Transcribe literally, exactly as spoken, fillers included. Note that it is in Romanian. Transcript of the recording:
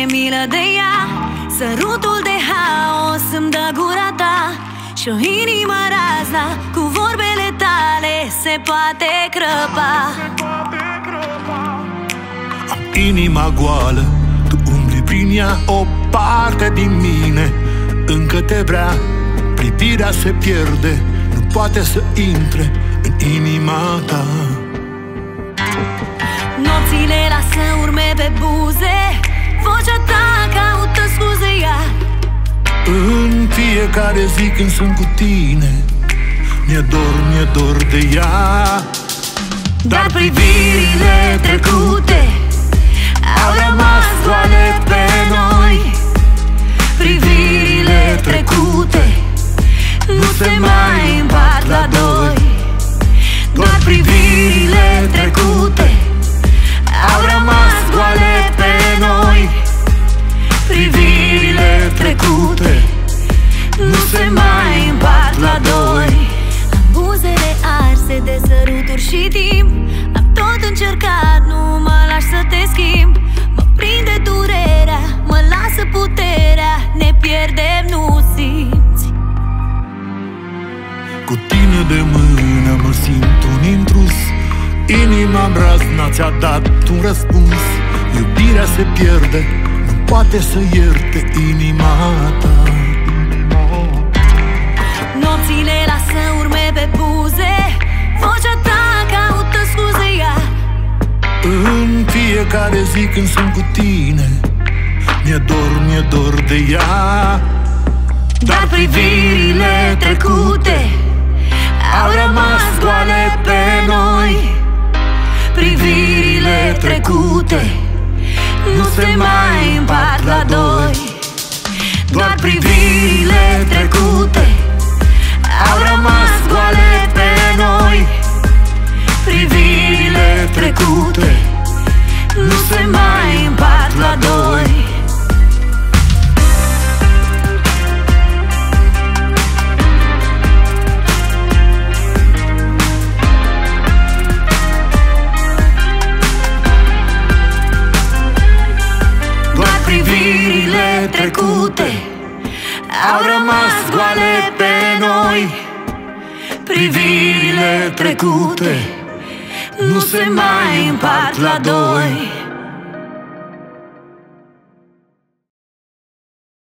milă de ea. Sărutul de haos îmi dă gura ta și o inimă razna cu vorbele tale se poate crăpa. Am inima goală, tu umbli prin ea, o parte din mine încă te vrea. Privirea se pierde, nu poate să intre în inima ta. Nopțile lasă urme pe buze, vocea ta caută scuze iar. În fiecare zi când sunt cu tine, mi-e dor, mi-e dor de ea. Dar privirile trecute au rămas goale pe noi. Privirile trecute nu se mai împart la doi. Doar privirile trecute au rămas goale pe noi. Privirile trecute nu se mai împart la doi. Am buzele arse de săruturi și timp. Am tot încercat, nu mă lași să te schimb. Mă prinde durerea, mă lasă puterea. Ne pierdem, nu simți. Cu tine de mână mă simt un intrus. Inima-mi razna ți-a dat un răspuns. Iubirea se pierde, nu poate să ierte inima ta. Nopțile lasă urme pe buze, vocea ta caută scuze ea. În fiecare zi când sunt cu tine, mi-e dor, mi-e dor de ea. Dar privirile trecute au rămas goale pe noi. Privirile trecute nu se mai împart la doi. Doar privirile trecute au rămas goale pe noi. Privirile trecute nu se mai împart la doi. Privirile trecute au rămas goale pe noi. Privirile trecute nu se mai împart la doi.